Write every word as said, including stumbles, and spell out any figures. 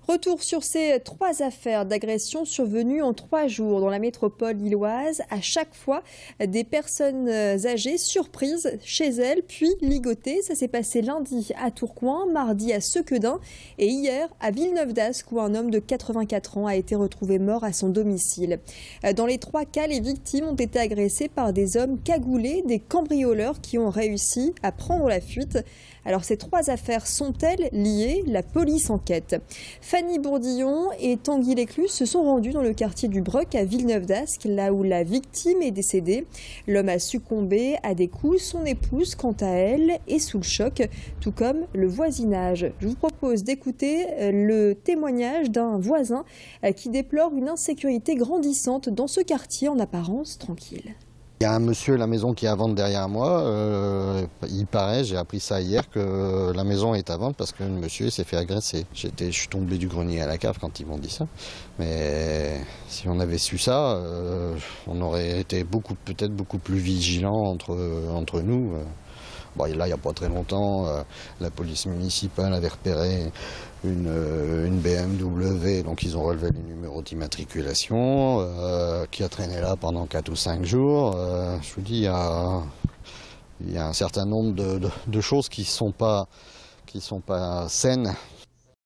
Retour sur ces trois affaires d'agression survenues en trois jours dans la métropole lilloise. À chaque fois, des personnes âgées surprises chez elles, puis ligotées. Ça s'est passé lundi à Tourcoing, mardi à Sequedin et hier à Villeneuve-d'Ascq où un homme de quatre-vingt-quatre ans a été retrouvé mort à son domicile. Dans les trois cas, les victimes ont été agressées par des hommes cagoulés, des cambrioleurs qui ont réussi à prendre la fuite. Alors ces trois affaires sont-elles liées? La police enquête. Fanny Bourdillon et Tanguy Léclus se sont rendus dans le quartier du Breuc à Villeneuve-d'Ascq, là où la victime est décédée. L'homme a succombé à des coups. Son épouse, quant à elle, est sous le choc, tout comme le voisinage. Je vous propose d'écouter le témoignage d'un voisin qui déplore une insécurité grandissante dans ce quartier en apparence tranquille. Il y a un monsieur à la maison qui est à vendre derrière moi. Euh, il paraît, j'ai appris ça hier, que la maison est à vendre parce que le monsieur s'est fait agresser. J'étais, je suis tombé du grenier à la cave quand ils m'ont dit ça. Mais si on avait su ça, euh, on aurait été beaucoup, peut-être beaucoup plus vigilants entre, entre nous. Bon, là, il n'y a pas très longtemps, euh, la police municipale avait repéré une, euh, une B M W, donc ils ont relevé les numéros d'immatriculation, euh, qui a traîné là pendant quatre ou cinq jours. Euh, je vous dis, il y a, il y a un certain nombre de, de, de choses qui ne sont pas, qui sont pas saines